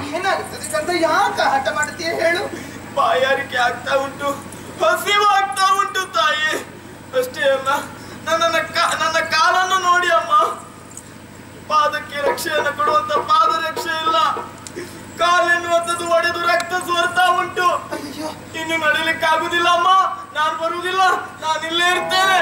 ಏನಾಗುತ್ತದೆ ಕಂದ? ಯಾಕೆ ಹಠ ಮಾಡ್ತೀಯ ಹೇಳು? ಬಾಯಾರಿಕೆ ಆಗ್ತಾ ಉಂಟು, ಹಸಿವಾಗ್ತಾ ಉಂಟು ತಾಯಿ. ಅಷ್ಟೇ ಅಲ್ಲ, ನನ್ನ ಕಾಲನ್ನು ನೋಡಿ ಅಮ್ಮ, ಪಾದಕ್ಕೆ ರಕ್ಷೆಯನ್ನು ಕೊಡುವಂತ ಪಾದ ರಕ್ಷೆ ಇಲ್ಲ. ಕಾಲೆನ್ನುವಂಥದ್ದು ಒಡೆದು ರಕ್ತ ಸೋರ್ತಾ ಉಂಟು. ಇನ್ನು ನಡಿಲಿಕ್ಕೆ ಆಗುದಿಲ್ಲ ಅಮ್ಮ. ನಾನು ಬರುವುದಿಲ್ಲ, ನಾನು ಇಲ್ಲೇ ಇರ್ತೇನೆ.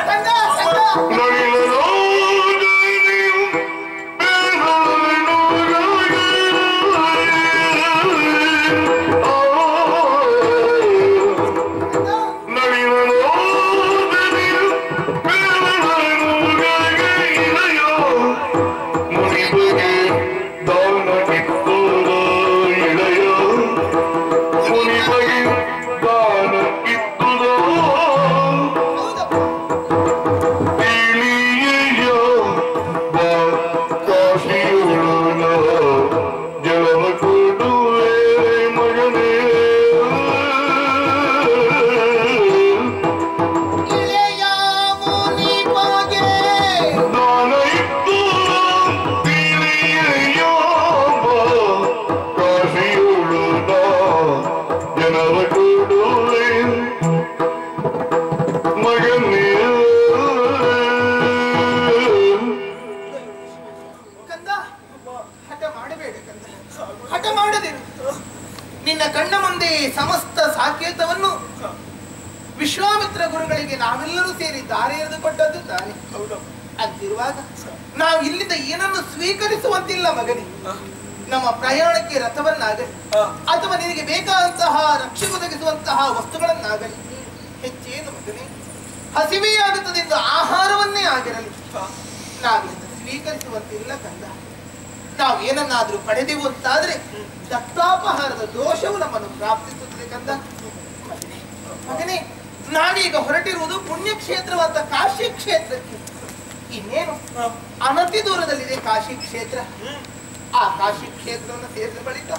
ನಿನ್ನ ಕಣ್ಣ ಮುಂದೆ ಸಮಸ್ತ ಸಾಕೇತವನ್ನು ವಿಶ್ವಾಮಿತ್ರ ಗುರುಗಳಿಗೆ ನಾವೆಲ್ಲರೂ ಸೇರಿ ದಾರಿ ಎರೆದುಕೊಟ್ಟದ್ದು ತಾನೆ. ಅಂತಿರುವಾಗ ನಾವು ಇಲ್ಲಿಂದ ಏನನ್ನು ಸ್ವೀಕರಿಸುವಂತಿಲ್ಲ ಮಗನೇ. ನಮ್ಮ ಪ್ರಯಾಣಕ್ಕೆ ರಥವನ್ನಾಗಲಿ ಅಥವಾ ನಿನಗೆ ಬೇಕಾದಂತಹ ರಕ್ಷೆ ಒದಗಿಸುವಂತಹ ವಸ್ತುಗಳನ್ನಾಗಲಿ ಹೆಚ್ಚೇನು ಮಗನೇ. ಹಸಿವೆಯಾಗುತ್ತದೆ ಎಂದು ಆಹಾರವನ್ನೇ ಆಗಿರಲಿ ನಾವಿಂದ ಸ್ವೀಕರಿಸುವಂತಿಲ್ಲ ಕಂದ. ನಾವು ಏನನ್ನಾದ್ರೂ ಪಡೆದೆವು ಅಂತಾದ್ರೆ ದತ್ತಾಪಹಾರದ ದೋಷವು ನಮ್ಮನ್ನು ಪ್ರಾಪ್ತಿಸುತ್ತದೆ ಕಂದ. ಮಗನೇ, ನಾವೀಗ ಹೊರಟಿರುವುದು ಪುಣ್ಯಕ್ಷೇತ್ರವಾದ ಕಾಶಿ ಕ್ಷೇತ್ರಕ್ಕೆ. ಇನ್ನೇನು ಅನತಿ ದೂರದಲ್ಲಿದೆ ಕಾಶಿ ಕ್ಷೇತ್ರ. ಆ ಕಾಶಿ ಕ್ಷೇತ್ರವನ್ನು ಸೇರಿದ ಬಳಿಕ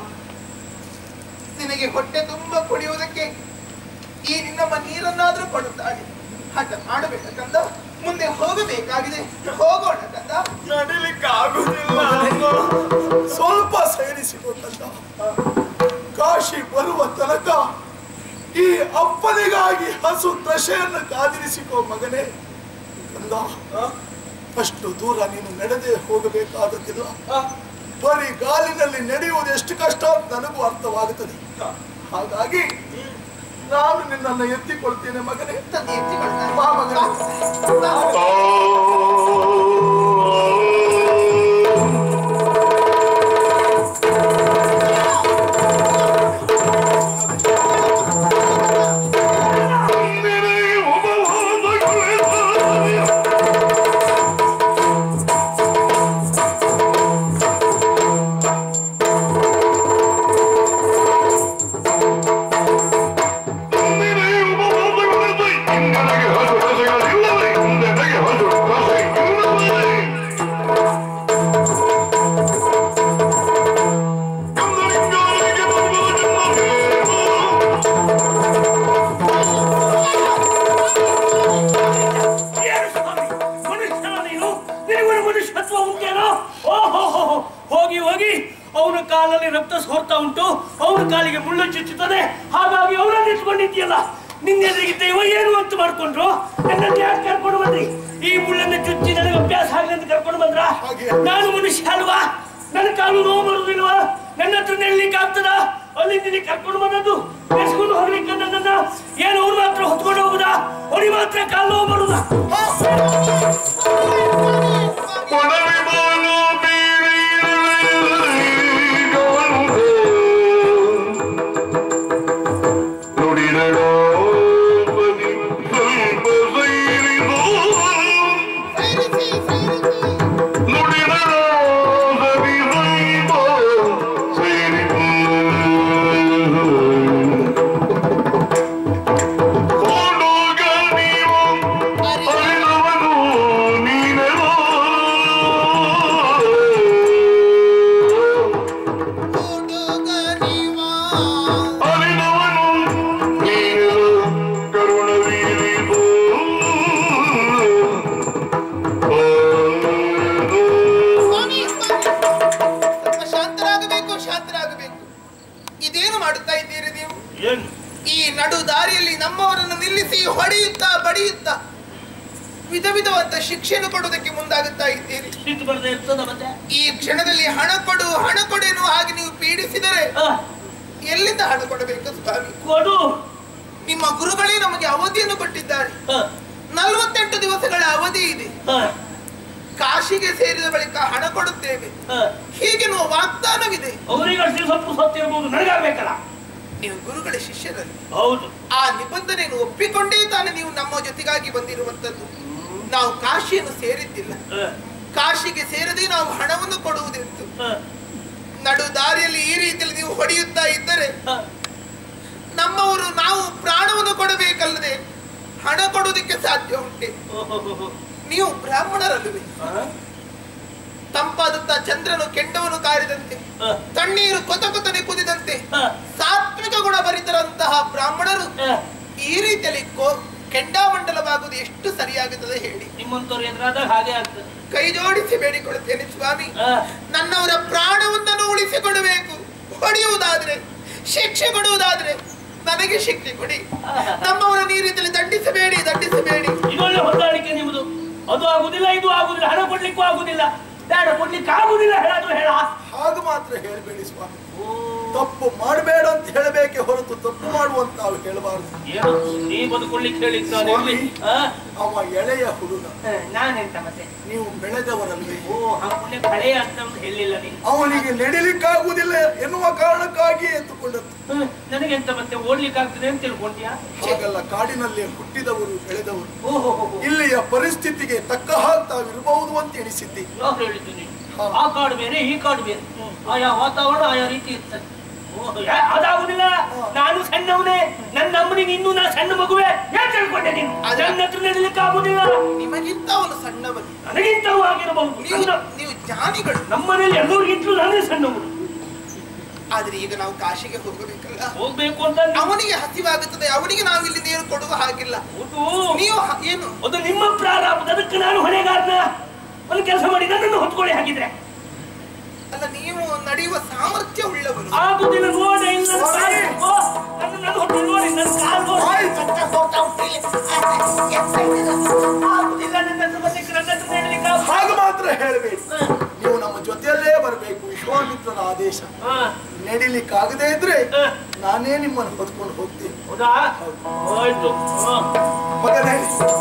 ನಿನಗೆ ಹೊಟ್ಟೆ ತುಂಬ ಕುಡಿಯುವುದಕ್ಕೆ ಈ ನಿನ್ನಮ್ಮ ನೀರನ್ನಾದ್ರೂ ಕೊಡುತ್ತಾಳೆ. ಹಠ ಮಾಡಬೇಕ ಕಂದ, ಮುಂದೆ ಹೋಗಬೇಕಾಗಿದೆ. ಹೋಗೋಣ ಕಂದ. ನಡಿಲಿಕ್ಕೆ ಆಗುದಿಲ್ಲ, ಸ್ವಲ್ಪ ಸೇರಿಸಿಕೊಂಡ ಕಾಶಿ ಬರುವ ತನಕ ಈ ಅಪ್ಪನಿಗಾಗಿ ಹಸು ದಶೆಯನ್ನು ಕಾದಿರಿಸಿಕೋ ಮಗನೇ. ಕಂದ, ಅಷ್ಟು ದೂರ ನೀನು ನಡೆದೇ ಹೋಗಬೇಕಾದದ್ದಿಲ್ಲ. ಬರೀ ಗಾಲಿನಲ್ಲಿ ನಡೆಯುವುದು ಎಷ್ಟು ಕಷ್ಟ ಅಂತ ನನಗೂ ಅರ್ಥವಾಗುತ್ತದೆ. ಹಾಗಾಗಿ ನಾನು ನಿನ್ನನ್ನು ಎತ್ತಿಕೊಳ್ತೇನೆ ಮಗನೇ. ಬಾ ಮಗನೇ. ರಕ್ತ ಸೋರ್ತಾ ಉಂಟು, ಅವನ ಕಾಲಿಗೆ ಮುಳ್ಳು ಚುಚ್ಚುತ್ತದೆ. ಹಾಗಾಗಿ ಅವರನ್ನು ನಿಂತ್ಕೊಂಡಿದ್ಯಲ್ಲ, ನಿನ್ನೆದುರಿಗೆ ದೈವ ಏನು ಅಂತ ಮಾಡ್ಕೊಂಡ್ರು. ನನ್ನನ್ನು ಯಾಕೆ ಕರ್ಕೊಂಡು ಬಂದ್ರಿ? ಈ ಮುಳ್ಳನ್ನು ಚುಚ್ಚಿ ನನಗೆ ಅಭ್ಯಾಸ ಆಗಲಿ ಅಂತ ಕರ್ಕೊಂಡು ಬಂದ್ರ? ನಾನು ಮನುಷ್ಯ ಅಲ್ವಾ? ನನ್ನ ಕಾಲು ನೋವು ಬರುವುದಿಲ್ವಾ? ನನ್ನ ಹತ್ರ ನೆಡ್ಲಿಕ್ಕೆ ಆಗ್ತದ? ಅಲ್ಲಿಂದ ಕರ್ಕೊಂಡು ಬಂದದ್ದು ಬೆಳೆಸ್ಕೊಂಡು ಹೋಗ್ಲಿಕ್ಕೆ ನನ್ನ ಏನು ಅವ್ರು ಮಾತ್ರ ಹೊತ್ಕೊಂಡು ಹೋಗುದಾ? ಅವ್ರಿಗೆ ಮಾತ್ರ ಕಾಲು ನೋವು ಬರುದಾ? ಶಾಂತರಾಗಬೇಕು. ಇದೇನು ಮಾಡುತ್ತಾ ಇದ್ದೀರಿ ನೀವು? ಏನು? ಈ ನಡು ದಾರಿಯಲ್ಲಿ ನಮ್ಮವರನ್ನು ನಿಲ್ಲಿಸಿ ಹೊಡೆಯುತ್ತಾ ಬಡಿಯುತ್ತಾ ವಿಧ ವಿಧವಾದ ಶಿಕ್ಷೆಯನ್ನು ಕೊಡುವುದಕ್ಕೆ ಮುಂದಾಗುತ್ತಾ ಇದ್ದೀರಿ. ಸಿಟ್ಟು ಬರದೆ ಇರ್ತದ ಮತ್ತೆ? ಈ ಕ್ಷಣದಲ್ಲಿ ಹಣ ಕೊಡು ಹಣ ಕೊಡೇನು ಹಾಗೆ ನೀವು ಪೀಡಿಸಿದರೆ ಎಲ್ಲಿಂದ ಹಣ ಕೊಡಬೇಕು ಸ್ವಾಮಿ? ಕೊಡು. ನಿಮ್ಮ ಗುರುಗಳೇ ನಮಗೆ ಅವಧಿಯನ್ನು ಕೊಟ್ಟಿದ್ದಾರೆ. 48 ದಿವಸಗಳ ಅವಧಿ ಇದೆ. ಕಾಶಿಗೆ ಸೇರಿದ ಬಳಿಕ ಹಣ ಕೊಡುತ್ತೇವೆ ಹೀಗೆ ವಾಗ್ದಾನವಿದೆ. ಅವರಿಗೆ ಸ್ವಲ್ಪ ಸತ್ತಿರಬಹುದು, ನನಗಾಗಬೇಕಲ್ಲ. ನೀವು ಗುರುಗಳ ಶಿಷ್ಯರಲ್ಲಿ. ಹೌದು. ಆ ನಿಬಂಧನೆಯನ್ನು ಒಪ್ಪಿಕೊಂಡೇ ತಾನೆ ನೀವು ನಮ್ಮ ಜೊತೆಗಾಗಿ ಬಂದಿರುವಂತದ್ದು. ನಾವು ಕಾಶಿಯನ್ನು ಸೇರಿದ್ದಿಲ್ಲ. ಕಾಶಿಗೆ ಸೇರದೆ ನಾವು ಹಣವನ್ನು ಕೊಡುವುದೆಂತು. ನಡು ದಾರಿಯಲ್ಲಿ ಈ ರೀತಿಯಲ್ಲಿ ನೀವು ಹೊಡೆಯುತ್ತಾ ಇದ್ದರೆ ನಮ್ಮವರು ನಾವು ಪ್ರಾಣವನ್ನು ಕೊಡಬೇಕಲ್ಲದೆ ಹಣ ಕೊಡುವುದಕ್ಕೆ ಸಾಧ್ಯ ಉಂಟೆ? ನೀವು ಬ್ರಾಹ್ಮಣರಲ್ಲವೇ? ತಂಪಾದಂತ ಚಂದ್ರನು ಕೆಂಡವನ್ನು ಕಾರಿದಂತೆ ತಣ್ಣೀರು ಕೊತ ಕೊತನೆ ಕುದಿದಂತೆ ಸಾತ್ವಿಕ ಗುಣ ಭರಿತರಂತಹ ಬ್ರಾಹ್ಮಣರು ಈ ರೀತಿಯಲ್ಲಿ ಕೆಂಡಾಮಂಡಲವಾಗುವುದು ಎಷ್ಟು ಸರಿಯಾಗುತ್ತದೆ ಹೇಳಿ? ನಿಮ್ಮಂತವ್ರು ಎದುರಾದಾಗ ಹಾಗೆ ಆಗ್ತದೆ. ಕೈ ಜೋಡಿಸಿ ಬೇಡಿಕೊಳ್ಳುತ್ತೇನೆ ಸ್ವಾಮಿ, ನನ್ನವರ ಪ್ರಾಣವೊಂದನ್ನು ಉಳಿಸಿಕೊಡಬೇಕು. ಹೊಡೆಯುವುದಾದ್ರೆ ಶಿಕ್ಷೆ ಕೊಡುವುದಾದ್ರೆ ನನಗೆ ಶಿಕ್ಷೆ ಕೊಡಿ. ನಮ್ಮವರನ್ನು ಈ ರೀತಿಯಲ್ಲಿ ದಂಡಿಸಬೇಡಿ. ಇದೊಳ್ಳೆ ಹೊಂದಾಣಿಕೆ ನಿಮ್ಮದು. ಅದು ಆಗುದಿಲ್ಲ, ಇದು ಆಗುದಿಲ್ಲ, ಹಣ ಕೊಡ್ಲಿಕ್ಕೂ ಆಗುದಿಲ್ಲ, ಬೇಡ ಕೊಡ್ಲಿಕ್ಕೆ ಆಗುದಿಲ್ಲ ಹೇಳಾದ್ರು ಹೇಳ. ಹಾಗೆ ಮಾತ್ರ ಹೇಳಬೇಡಿ ಸ್ವಾಮಿ. ತಪ್ಪು ಮಾಡಬೇಡ ಅಂತ ಹೇಳಬೇಕೆ ಹೊರತು ತಪ್ಪು ಮಾಡುವಂತ ಹೇಳಬಾರದು. ನೀ ಬದುಕೊಳ್ಳಿಕ್ಕೆ ಹೇಳಿದ್ದಾನೆ. ಅವ ಎಳೆಯ ಹುಡುಗ, ನಾನೆಂತ ಮತ್ತೆ? ನೀವು ಬೆಳೆದವರಲ್ಲಿ. ಹಳೆಯ ಅಂತ ಹೇಳಿಲ್ಲ ನೀನು. ಅವನಿಗೆ ನಡಿಲಿಕ್ಕಾಗುವುದಿಲ್ಲ ಎನ್ನುವ ಕಾರಣಕ್ಕಾಗಿ ಎತ್ತುಕೊಂಡದ್ದು. ನನಗೆಂತ ಮತ್ತೆ ಓಡ್ಲಿಕ್ಕೆ ಆಗ್ತದೆ ಅಂತ ತಿಳ್ಕೊಂಡ್ಯಾ? ಹಾಗಲ್ಲ, ಕಾಡಿನಲ್ಲಿ ಹುಟ್ಟಿದವರು ಬೆಳೆದವರು ಇಲ್ಲಿಯ ಪರಿಸ್ಥಿತಿಗೆ ತಕ್ಕ ಹಾಗೆ ತಾವಿರಬಹುದು ಅಂತ ಎಣಿಸಿದ್ದೆ. ಯಾರು ಹೇಳಿದ್ದು ನೀನು? ಆ ಕಾಡು ಬೇರೆ ಈ ಕಾಡು ಬೇರೆ, ಆಯಾ ವಾತಾವರಣ ಆಯಾ ರೀತಿ ಇರ್ತದೆ. ಅದಾಗುದಿಲ್ಲ. ನಾನು ಸಣ್ಣವನೇ, ನನ್ನ ಅಮ್ಮನಿಗೆ ಇನ್ನೂ ನಾ ಸಣ್ಣ ಮಗುವೆ ಯಾಕೆ ತಿಳ್ಕೊಂಡೆ ನೀನು? ನನ್ನ ಹತ್ರ ನಡಲಿಕ್ಕೆ ಆಗುದಿಲ್ಲ. ನಿಮಗಿಂತ ಅವನು ಸಣ್ಣವನು, ನನಗಿಂತವೂ ಆಗಿರಬಹುದು. ನೀವು ಜ್ಞಾನಿಗಳು. ನಮ್ಮನೇಲಿ ಎಲ್ಲರಿಗಿಂತಲೂ ನಾನೇ ಸಣ್ಣವನು. ಆದ್ರೆ ಈಗ ನಾವು ಕಾಶಿಗೆ ಹೋಗಬೇಕಲ್ಲ, ಹೋಗ್ಬೇಕು ಅಂತ ಅವನಿಗೆ ಹಸಿವಾಗುತ್ತದೆ. ಅವನಿಗೆ ನಾವು ಇಲ್ಲಿ ನೀರು ಕೊಡುವ ಹಾಗಿಲ್ಲ. ನೀವು ಏನು ಅದು ನಿಮ್ಮ ಪ್ರಾರಂಭ, ಅದಕ್ಕೆ ನಾನು ಹೊಣೆಗಾರನ. ಒಂದು ಕೆಲಸ ಮಾಡಿ ನನ್ನನ್ನು ಹೊತ್ಕೊಳ್ಳಿ ಹಾಗಿದ್ರೆ. ಅಲ್ಲ, ನೀವು ನಡೆಯುವ ಸಾಮರ್ಥ್ಯ ಉಳ್ಳವರು. ಆಗುದಿಲ್ಲ ನೋಡಿ, ಹಾಗೆ ಮಾತ್ರ ಹೇಳಬೇಕು. ನೀವು ನಮ್ಮ ಜೊತೆಯಲ್ಲೇ ಬರಬೇಕು. ವಿಶ್ವಾಮಿತ್ರನ ಆದೇಶ. ನಡಿಲಿಕ್ಕಾಗದೇ ಇದ್ರೆ ನಾನೇ ನಿಮ್ಮನ್ನು ಹೊತ್ಕೊಂಡು ಹೋಗ್ತೀನಿ. ಮಗನೇ,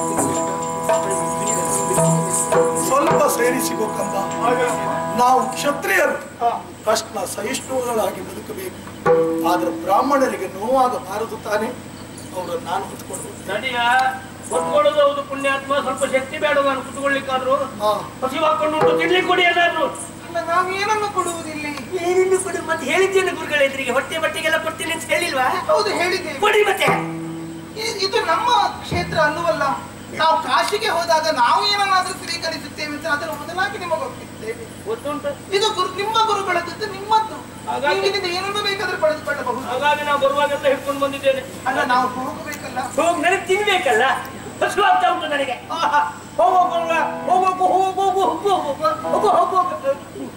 ಸ್ವಲ್ಪ ಸೇರಿಸಿಗೋಕಂದ. ನಾವು ಕ್ಷತ್ರಿಯರು ಕಷ್ಟ ಸಹಿಷ್ಣುಗಳಾಗಿ ಬದುಕಬೇಕು. ಆದ್ರೆ ಬ್ರಾಹ್ಮಣರಿಗೆ ನೋವಾಗಬಾರದು ತಾನೆ. ಅವರನ್ನು ನಾನು ಹೊತ್ಕೊಂಡು ಹೊತ್ಕೊಳ್ಳೋದು ಹೌದು ಪುಣ್ಯಾತ್ಮ. ಸ್ವಲ್ಪ ಶಕ್ತಿ ಬೇಡ ನಾನು ಕುತ್ಕೊಳ್ಳಿಕ್ಕಾದ್ರು. ಹಸಿವು ಹಾಕೊಂಡು ತಿನ್ಲಿಕ್ಕೆ ಕೊಡಿ ಎಲ್ಲಾದ್ರು. ನಾವೇನನ್ನು ಕೊಡುವುದಿಲ್ಲ. ಏನಿನ್ನು ಕೊಡು ಮತ್ತೆ ಹೇಳಿದ್ದೇನೆ ಗುರುಗಳ ಎದುರಿಗೆ. ಹೊಟ್ಟೆ ಬಟ್ಟೆಗೆಲ್ಲ ಕೊಡ್ತೀನಿ ಅಂತ ಹೇಳಿಲ್ವಾ? ಹೌದು, ಹೇಳಿದ್ದೇನೆ. ಕೊಡಿ ಮತ್ತೆ. ಇದು ನಮ್ಮ ಕ್ಷೇತ್ರ ಅಲ್ಲವಲ್ಲ. ನಾವು ಕಾಶಿಗೆ ಹೋದಾಗ ನಾವು ಏನನ್ನಾದ್ರೂ ಸ್ವೀಕರಿಸುತ್ತೇವೆ ಅಂತ ಅದರ ಮೊದಲಾಗಿ ನಿಮಗೆ ಒಪ್ಪಿದ್ದೇವೆ. ಇದು ನಿಮ್ಮ ಗುರುಗಳದ್ದು, ನಿಮ್ಮದ್ದು. ಏನನ್ನು ಬೇಕಾದ್ರೂ ಪಡೆದುಕೊಳ್ಳಬಹುದು. ಹಾಗಾಗಿ ನಾವು ಬರುವಾಗೆಲ್ಲ ಹಿಡ್ಕೊಂಡು ಬಂದಿದ್ದೇನೆ. ಅಲ್ಲ, ನಾವು ಹೋಗಬೇಕಲ್ಲ. ಹೋಗಿ ನನಗೆ ತಿನ್ಬೇಕಲ್ಲ. ಹಸು ಆಗ್ತಾ ಉಂಟು ನನಗೆ. ಹೋಗೋಲ್ಲ, ಹೋಗು ಹೋಗು ಹೋಗು ಹೋಗು ಹೋಗು ಹೋಗು.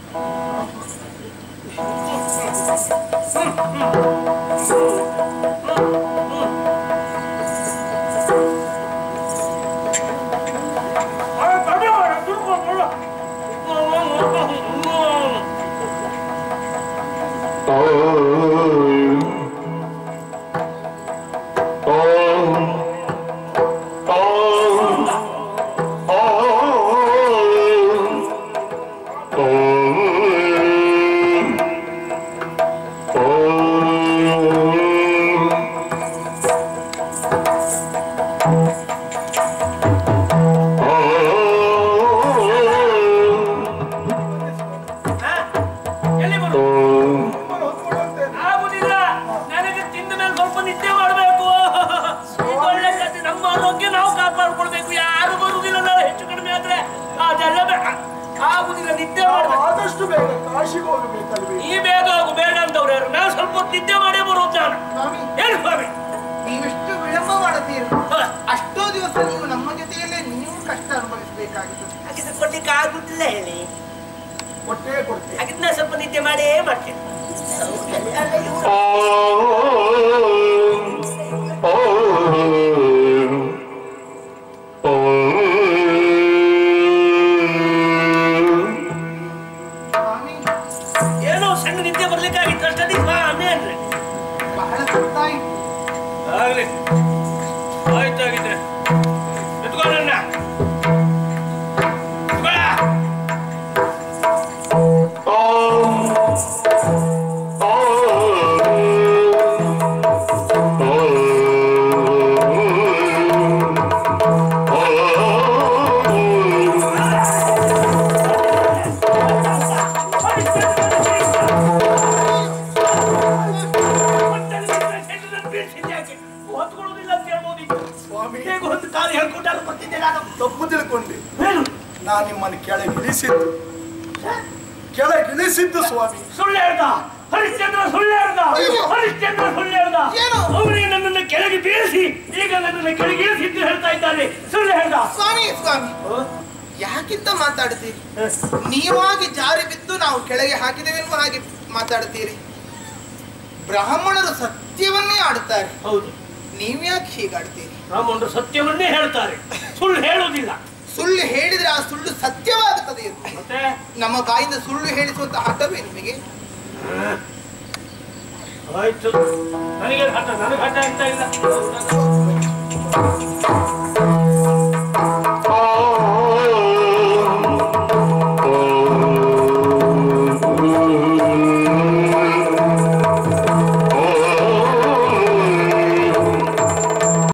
ಈ ಬೇಗ ಹೋಗು ಬೇಡ ಅಂತವ್ರು ಯಾರು? ನಾನು ಸ್ವಲ್ಪ ಹೊತ್ತು ನಿದ್ದೆ ಮಾಡೇ ಬರೋದು ನಾನು. ಏನು ಸ್ವಾಮಿ ನೀವೆಷ್ಟು ವಿಳಂಬ ಮಾಡುತ್ತೀರಿ? ಅಷ್ಟೋ ದಿವಸ ನೀವು ನಮ್ಮ ಜೊತೆಯಲ್ಲೇ ನೀವು ಕಷ್ಟ ಅನುಭವಿಸಬೇಕಾಗಿತ್ತು. ಹಾಗಿದ್ರೆ ಕೊಡ್ಲಿಕ್ಕೆ ಆಗುದಿಲ್ಲ ಹೇಳಿ. ಕೊಟ್ಟೇ ಕೊಡ್ತೇನೆ. ಹಾಗಿದ್ರೆ ನಾನು ಸ್ವಲ್ಪ ನಿದ್ದೆ ಮಾಡೇ ಮಾಡ್ತೇನೆ. ಆಗ್ಲಿ ಆಯ್ತಾಗಿದ್ರೆ ಎತ್ಕೊಳ್ಳೋಣ ತಪ್ಪು ತಿಳ್ಕೊಂಡೆ. ನಾನು ನಿಮ್ಮನ್ನು ಕೆಳಗಿಳಿಸಿದ್ದು ಸ್ವಾಮಿ. ಸುಳ್ಳು ಹೇಳ್ದ ಹರಿಶ್ಚಂದ್ರ, ಸುಳ್ಳು ಹೇಳ್ದ ಹರಿಶ್ಚಂದ್ರ, ಸುಳ್ಳು ಹೇಳ್ದ. ಅವನಿಗೆ ನನ್ನನ್ನು ಕೆಳಗೆ ಬೀಳಿಸಿ ಈಗ ನನ್ನನ್ನು ಕೆಳಗಿಳಿಸಿದ್ದು ಹೇಳ್ತಾ ಇದ್ದಾನೆ. ಸುಳ್ಳು ಹೇಳ್ದ. ಸ್ವಾಮಿ ಸ್ವಾಮಿ ಯಾಕಿಂತ ಮಾತಾಡ್ತೀರಿ? ನೀವಾಗಿ ಜಾರಿ ಬಿದ್ದು ನಾವು ಕೆಳಗೆ ಹಾಕಿದೆವೆನ್ನುವ ಹಾಗೆ ಮಾತಾಡ್ತೀರಿ. ಬ್ರಾಹ್ಮಣರು ಸತ್ಯವನ್ನೇ ಆಡುತ್ತಾರೆ. ಹೌದು, ನೀವ್ಯಾಕೆ ಹೀಗಾಡ್ತೀರಿ? ಬ್ರಾಹ್ಮಣರು ಸತ್ಯವನ್ನೇ ಹೇಳ್ತಾರೆ, ಸುಳ್ಳು ಹೇಳುವುದಿಲ್ಲ. ಸುಳ್ಳು ಹೇಳಿದ್ರೆ ಆ ಸುಳ್ಳು ಸತ್ಯವಾಗುತ್ತದೆ. ಮತ್ತೆ ನಮ್ಮ ಬಾಯಿಂದ ಸುಳ್ಳು ಹೇಳಿಸುವಂತ ಹಠವೇ ನಿಮಗೆ? ಆಯ್ತು, ನನಗೆ ಹಠ, ನನಗೆ ಹಠ ಅಂತ ಇಲ್ಲ.